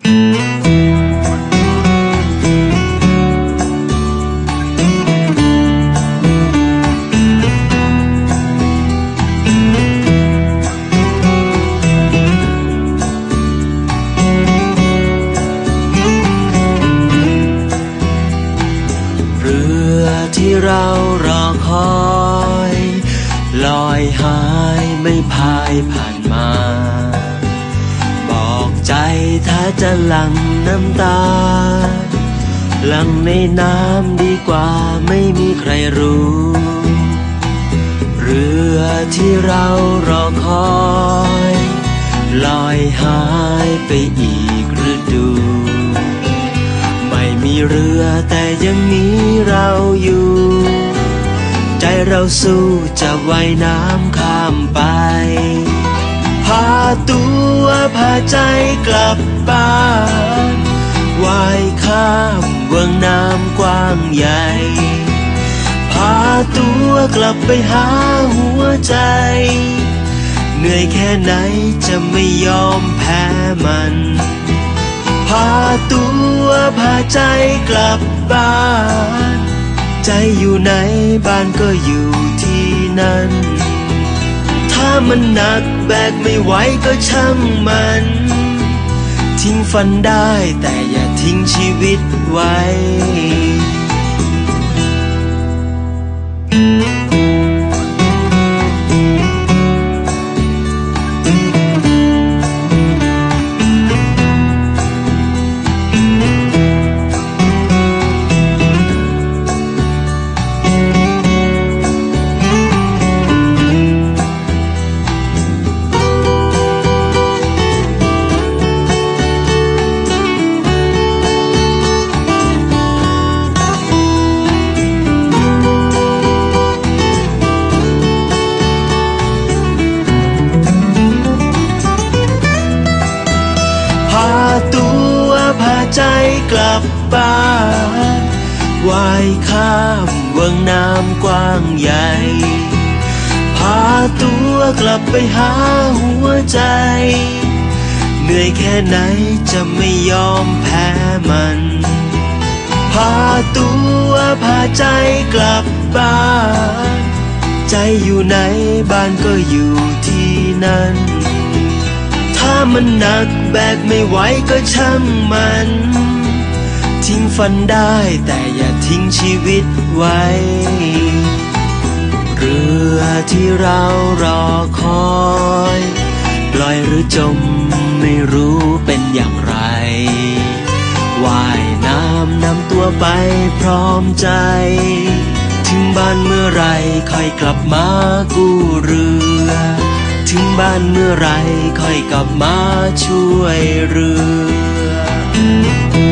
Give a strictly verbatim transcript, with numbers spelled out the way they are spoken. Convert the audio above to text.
ที่เรารอคอยลอยหายไม่พายผ่านมาบอกใจถ้าจะหลั่งน้ำตาหลั่งในน้ำดีกว่าไม่มีใครรู้เรือที่เรารอคอยลอยหายไปอีกฤดูไม่มีเรือแต่ยังมีเราอยู่ใจเราสู้จะว่ายน้ำข้ามไปพาตัวพาใจกลับบ้านว่ายข้ามเบื้องน้ำกว้างใหญ่พาตัวกลับไปหาหัวใจเหนื่อยแค่ไหนจะไม่ยอมแพ้มันพาตัวพาใจกลับบ้านใจอยู่ไหนบ้านก็อยู่ที่นั่นถ้ามันหนักแบกไม่ไหวก็ช่างมันทิ้งฝันได้แต่อย่าทิ้งชีวิตไว้ตัวพาใจกลับบ้านว่ายข้ามเบื้องน้ำกว้างใหญ่พาตัวกลับไปหาหัวใจเหนื่อยแค่ไหนจะไม่ยอมแพ้มันพาตัวพาใจกลับบ้านใจอยู่ไหนบ้านก็อยู่ที่นั่นถ้ามันหนักแบกไม่ไหวก็ช่างมันทิ้งฝันได้แต่อย่าทิ้งชีวิตไว้เรือที่เรารอคอยลอยหรือจมไม่รู้เป็นอย่างไรว่ายน้ำนำตัวไปพร้อมใจถึงบ้านเมื่อไรค่อยกลับมากู้เรือถึงบ้านเมื่อไรค่อยกลับมาช่วยเรือ